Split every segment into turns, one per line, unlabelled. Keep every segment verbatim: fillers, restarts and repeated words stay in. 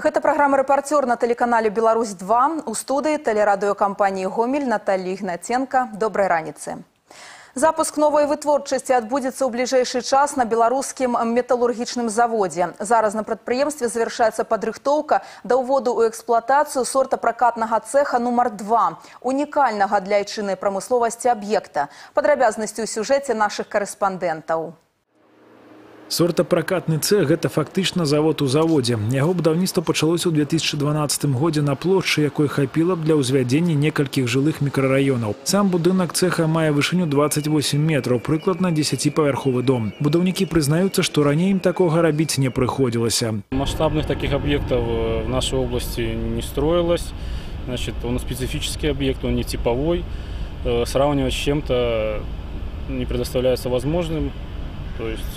Гэта праграма «Рэпартёр» на тэлеканале «Беларусь два». У студыі тэлерадыёкампаніі «Гомель» Наталья Ігнаценка. Добрай раніцы. Запуск новой вытворчасці адбудзецца ў бліжэйшы час на беларускім металургічным заводзе. Зараз на прадпрыемстве завяршаецца падрыхтоўка да ўводу ў эксплуатацыю сортапракатнага цэха нумар два, унікальнага для айчыннай прамысловасці аб'екта. Падрабязнасці ў сюжэце нашых карэспандэнтаў.
Сортапракатны цэх – гэта фактычна завод у заводзе. Яго будаўніцтва пачалося ў две тысячы дванаццатым годзе на плошчы, якой хапіла б для ўзвядзення некалькіх жылых мікрараёнаў. Сам будынак цэха мае вышыню дваццаць восем метраў, прыкладна дзесяціпавярховы дом. Будаўнікі прызнаюцца, што раней ім такога рабіць не прыходзілася.
Масштабных таких объектов в нашей области не строилось. Значит, он специфический объект, он не типовой. Сравнивать с чем-то не предоставляется возможным. То есть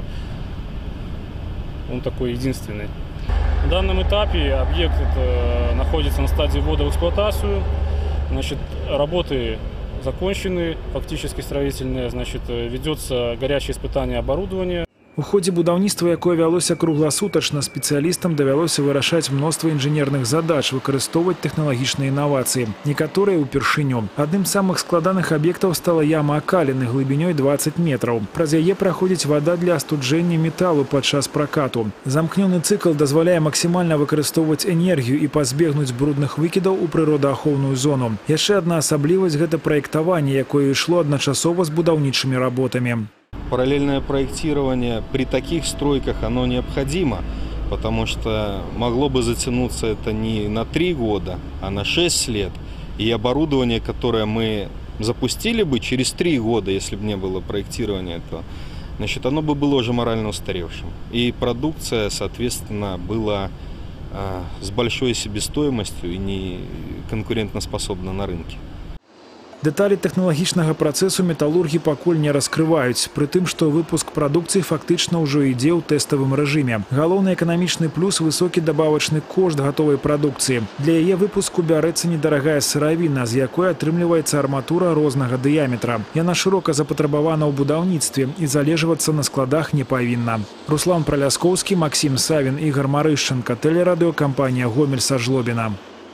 он такой единственный. На данном этапе объект находится на стадии ввода в эксплуатацию. Значит, работы закончены, фактически строительные. Значит, ведется горячее испытание оборудования.
У ходзе будаўніцтва, якое вялося кругласутачна, спецыялістам давялося вырашаць мноства інжынерных задач, выкарыстоўваць тэхналагічныя інавацыі. Некаторыя ўпершыню. Адным з самых складаных аб'ектаў стала яма акаліны глыбінёй дваццаць метраў. Праз яе праходзіць вада для астуджэння металу падчас пракату. Замкнёны цыкл дазваляе максімальна выкарыстоўваць энергію і пазбегнуць брудных выкідаў у прыродаахоўную зону. Яшчэ адна асаблівасць – гэта праектаванне, якое ішло адначасова з будаўнічымі работамі.
Параллельное проектирование при таких стройках оно необходимо, потому что могло бы затянуться это не на три года, а на шесть лет. И оборудование, которое мы запустили бы через три года, если бы не было проектирования этого, значит, оно бы было уже морально устаревшим. И продукция, соответственно, была э, с большой себестоимостью и не конкурентоспособна на рынке.
Дэталі тэхналагічнага працэсу металургі пакуль не раскрываюць, пры тым, што выпуск прадукцыі фактычна ўжо ідзе ў тэставым рэжыме. Галоўны эканамічны плюс – высокі дабавачны кошт гатовай прадукцыі. Для яе выпуску бярэцца недарагая сыравіна, з якой атрымліваецца арматура рознага дыяметра. Яна шырока запатрабавана ў будаўніцтве і залежвацца на складах не павінна. Руслан Праляскоўскі, Максим Савін, Ігор Марышченко, тэлерадыёкампанія «Гомель» са Жлобіна.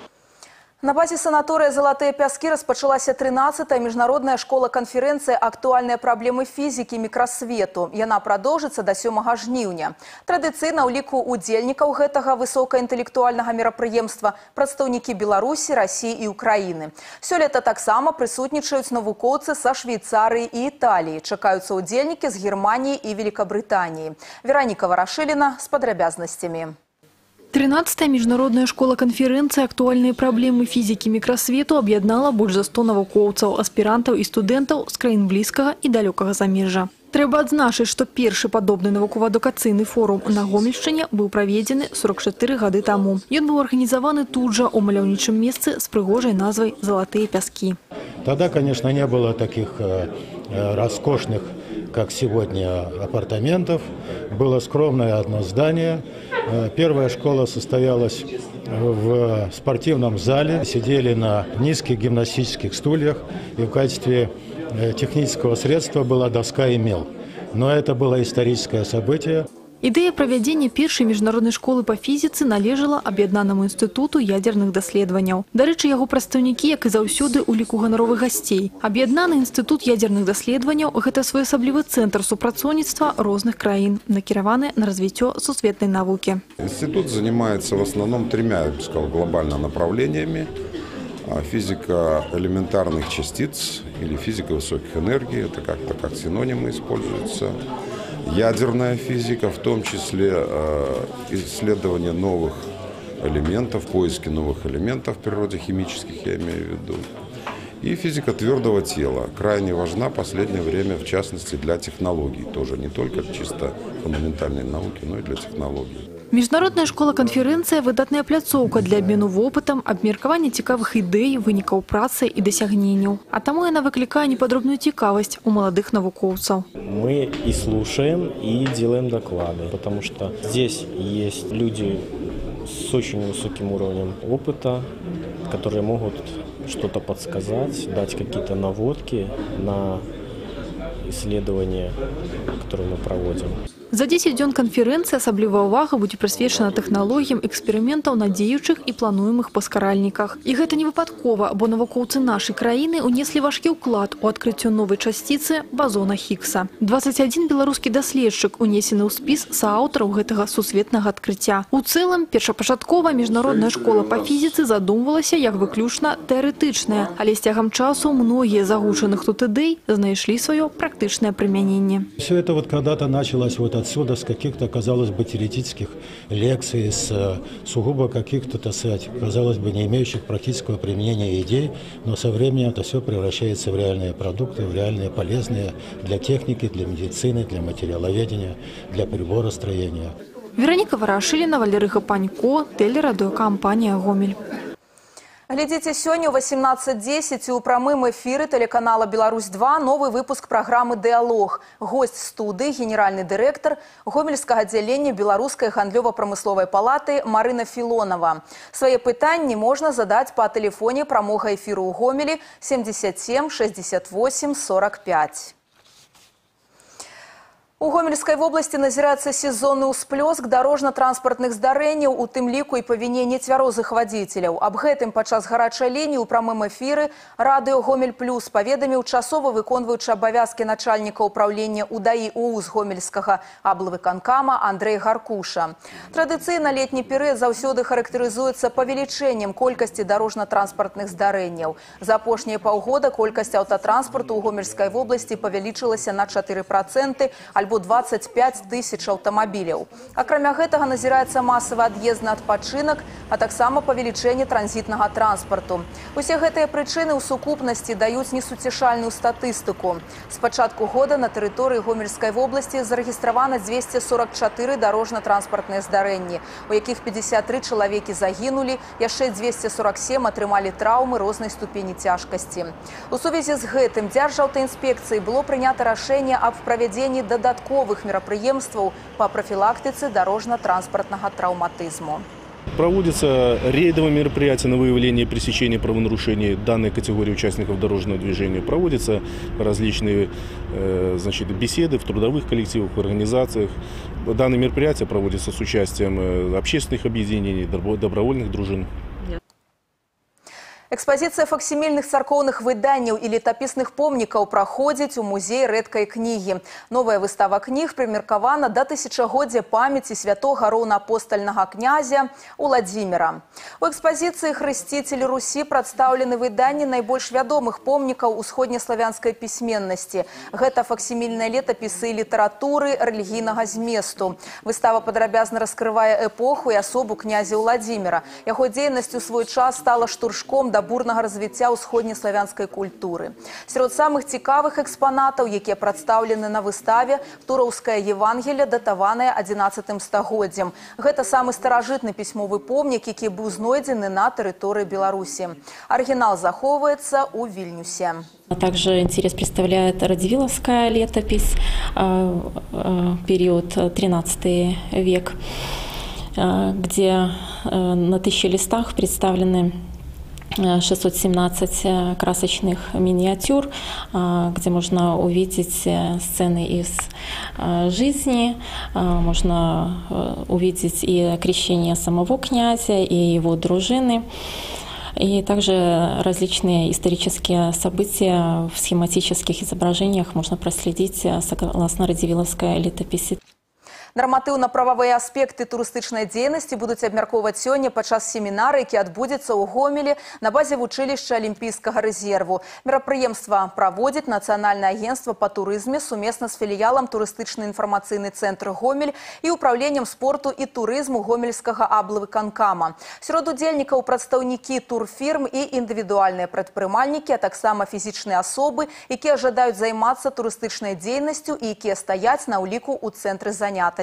На базе санаторыя «Залатыя пяскі» распачалася трынаццатая міжнародная школа-канферэнцыя «Актуальныя праблемы фізікі мікрасвету». Яна прадоўжыцца да сёмага жніўня. Традыцыйна ў ліку удзельнікаў гэтага высокаінтэлектуальнага мерапрыемства прадстаўнікі Беларусі, Расіі і Украіны. Сёлета таксама прысутнічаюць навукоўцы са Швейцарыі і Італіі. Чакаюцца удзельнікі з Германіі і Великабрытаніі. Вераніка Варашыліна з падрабязнасцямі.
тринадцатая міжнародная школа-канферэнцыя «Актуальныя праблемы фізікі мікрасвету» аб'яднала больш за сто навукоўцаў, аспірантаў і студэнтаў з краін блізкага і далёкага замежжа. Трэба адзначыць, што першы падобны навукова-адукацыйны форум на Гомельшчыне быў праведзены сорок чатыры гады таму. Ён быў арганізаваны тут жа ў маляўнічым месцы з прыгожай назвай «Залатыя пяскі».
Тогда, конечно, не было таких э, роскошных, как сегодня, апартаментов. Было скромное одно здание. Первая школа состоялась в спортивном зале. Сидели на низких гимнастических стульях. И в качестве технического средства была доска и мел. Но это было историческое событие.
Ідэя правядзення першай міжнароднай школы па фізіцы належала Аб'яднанаму інстытуту ядзерных даследаванняў. Дарэчы, яго прадстаўнікі, як і заўсёды, у ліку ганаровых гасцей. Аб'яднаны інстытут ядзерных даследаванняў – гэта своеасаблівы цэнтр супрацоўніцтва розных краін, накіраваны на развіццё сусветнай навукі.
Институт занимается в основном тремя, я бы сказал, глобально направлениями. Физика элементарных частиц или физика высоких энергий, это как-то как синонимы используются. Ядерная физика, в том числе э, исследование новых элементов, поиски новых элементов в природе, химических я имею в виду. И физика твердого тела, крайне важна в последнее время, в частности, для технологий. Тоже не только чисто фундаментальной науки, но и для технологий.
Міжнародная школа-канферэнцыя – выдатная пляцоўка для абмену вопытам, абмеркавання цікавых ідэй, вынікаў працы і дасягненняў. А таму яна выклікае непадробную цікавасць у маладых навукоўцаў.
Мы и слушаем, и делаем доклады, потому что здесь есть люди с очень высоким уровнем опыта, которые могут что-то подсказать, дать какие-то наводки на исследования, которые мы проводим.
За дзесяць дзён канферэнцыі асаблівая ўвага будзе прысвечана тэхналогіям эксперыментаў на дзеючых і плануемых паскаральніках. І гэта не выпадкова, бо навукоўцы нашай краіны унеслі важкі ўклад у адкрыццё новай часціцы базона Хіггса. дваццаць адзін беларускі даследчык унесены ў спіс сааўтараў гэтага сусветнага адкрыцця. У цэлым, першапачаткова міжнародная школа па фізіцы задумвалася як выключна тэарэтычная, але з цягам часу многія з агучаных тут ідэй знайшлі сваё практычнае прымяненне.
Все это вот когда-то началось вот отсюда, с каких-то, казалось бы, теоретических лекций, с сугубо каких-то, так сказать, казалось бы, не имеющих практического применения идей, но со временем это все превращается в реальные продукты, в реальные полезные для техники, для медицины, для материаловедения, для приборостроения.
Вероника Ворошилина, Валерий Гапанько, телерадиокомпания «Гомель».
Глядите сегодня в восемнадцать десять у прамым эфире телеканала «Беларусь-два» новый выпуск программы «Диалог». Гость студии, генеральный директор Гомельского отделения Белорусской гандлёва-промысловой палаты Марина Филонова. Свои пытания можно задать по телефоне прамога эфиру у Гомеле семьдесят семь шестьдесят восемь сорок пять. У Гомельской области назирается сезонный усплёск дорожно-транспортных здарэнняў, у тым ліку і па віне нецвярозых вадзіцеляў. Аб гэтым падчас гарачай лініі ў прамым эфіры радыё Гомель Плюс паведаміў часова выконваючы абавязкі начальніка ўправлення УДАІ УУЗ Гомельскага аблвыканкама Андрэй Гаркуша. Традыцыйна летні перыяд заўсёды характарызуецца павелічэннем колькасці дорожно-транспортных здарэнняў. За апошнія паўгода колькасць аўтатранспарту ў Гомельскай вобласці павялічылася на чатыры працэнты, альбо двадцать пять тысяч аўтамабіляў. Акрамя гэтага назіраецца масавы ад'езд на адпачынак, а таксама павелічэнне транзітнага транспарту. Усе гэтыя прычыны ў сукупнасці даюць несуцешальную статыстыку. З пачатку года на тэрыторыі Гомельскай вобласці зарэгістравана дзвесце сорок чатыры дорожна-транспартныя здарэнні, у якіх пятьдесят три чалавекі загінулі, яшчэ дзвесце сорок семь атрымалі траўмы рознай ступені цяжкасці. У сувязі з гэтым Дзяржаўтаінспекцыі было прынята рашэнне аб правядзенні дадатковых мерапрыемстваў по профилактике дорожно-транспортного травматизма.
Проводятся рейдовые мероприятия на выявление и пресечение правонарушений данной категории участников дорожного движения. Проводятся различные э, значит, беседы в трудовых коллективах, в организациях. Данные мероприятия проводятся с участием общественных объединений, добровольных дружин.
Экспозиция факсимильных церковных выданняў и летописных помнікаў праходзіць у музеі рэдкай кнігі. Новая выстава кніг прымеркавана да тысячагоддзя памяці святога роўнаапостальнага князя Уладзіміра. У экспозиции «Хрысцитель Руси» прадстаўлены выданні найбольш вядомых помнікаў усходнеславянскай пісьменнасці. Гэта факсимільныя летапісы літаратуры рэлігійнага зместу. Выстава падрабязна раскрывае эпоху і асобу князя Уладзіміра. Яго дзейнасць у свой час стала штуршком да бурнага развіцця ўсходнеславянскай культуры. Сярод самых цікавых экспанатаў, якія прадстаўлены на выставе, Тураўскае Евангелие, датаванае адзінаццатым стагоддзем. Гэта самы старажытны пісьмовы помнік, які быў знойдзены на тэрыторыі Беларусі. Арыгінал захоўваецца ў Вільнюсе.
Также интерес представляет Радзивилловская летопись, период тринадцатый век, где на тысячи листах представлены шестьсот семнадцать красочных миниатюр, где можно увидеть сцены из жизни, можно увидеть и крещение самого князя, и его дружины, и также различные исторические события в схематических изображениях можно проследить согласно Радзивилловской летописи.
Нарматыўна-прававыя аспекты турыстычнай дзейнасці будуць абмяркоўваць сёння падчас семінара, які адбудзецца ў Гомелі на базе вучылішча Алімпійскага рэзерву. Мерапрыемства праводзіць Нацыянальнае агенцтва па турызме сумесна з філіялам турыстычны інфармацыйны цэнтр Гомель і управленнем спорту і турызму Гомельскага аблвыканкама. Сярод удзельнікаў прадстаўнікі турфірм і індывідуальныя прадпрымальнікі, а таксама фізічныя асобы, якія жадаюць займацца турыстычнай дзейнасцю і якія стаяць на ўліку ў цэнтры занятасці.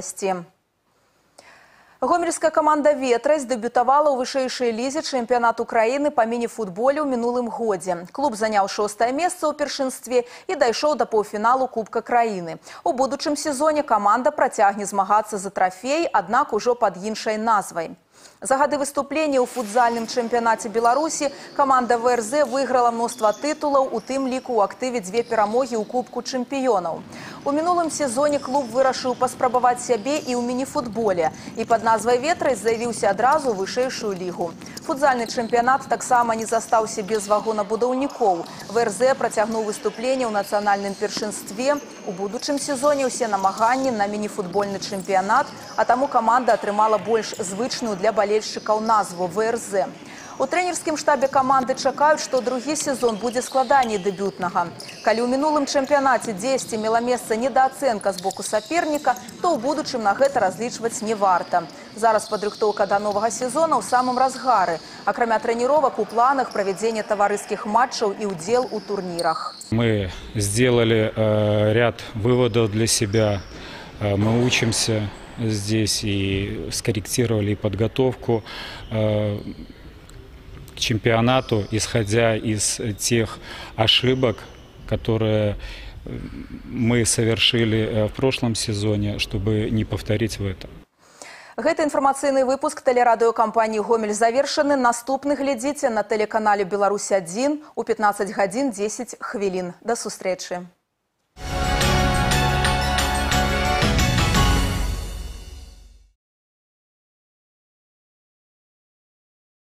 Гомельская команда «Ветразь» дэбютавала ў вышэйшай лізе чэмпіянату краіны па міні-футболе ў мінулым годзе. Клуб заняў шостае месца ў першынстве і дайшоў да паўфіналу Кубка краіны. У будучым сезоне каманда працягне змагацца за трафей, аднак ужо пад іншай назвай. За гады выступления ў футзальным чэмпіянаце Беларусі команда ВРЗ выиграла множество титулов, у тым ліку ў актыве дзве перамогі ў Кубку чэмпіёнаў. У мінулым сезоне клуб вырашыў паспрабаваць сябе і ў міні-футболе і пад назвай «Ветры» заявіўся адразу ў вышэйшую лігу. Футзальны чэмпіянат таксама не застаўся без вагонабудаўнікоў. ВРЗ працягнуў выступленне ў нацыянальным першынстве. У будучым сезоне ўсе намаганні на міні-футбольны чэмпіянат, а таму каманда атрымала больш звычную для балельшчыкаў назву ВРЗ. У трэнерскім штабе каманды чакаюць, што другі сезон будзе складаней дэбютнага. Калі ў мінулым чэмпіянаце дзесьці мела месца недаацэнка з боку саперніка, то ў будучым на гэта разлічваць не варта. Зараз падрыхтоўка да новага сезона ў самым разгары. Акрамя трэніровак у планах правядзення таварыскіх матчаў і ўдзел у турнірах.
Мы сделали э, ряд выводов для себя. Э, мы учимся здесь и скорректировали подготовку э, к чемпионату, исходя из тех ошибок, которые мы совершили в прошлом сезоне, чтобы не повторить в этом.
Гэты інфармацыйны выпуск тэлерадыёкампаніі «Гомель» завершаны. Наступны глядзіце на тэлеканале «Беларусь адзін» у пятнаццаць гадзін дзесяць хвілін. Да сустрэчы.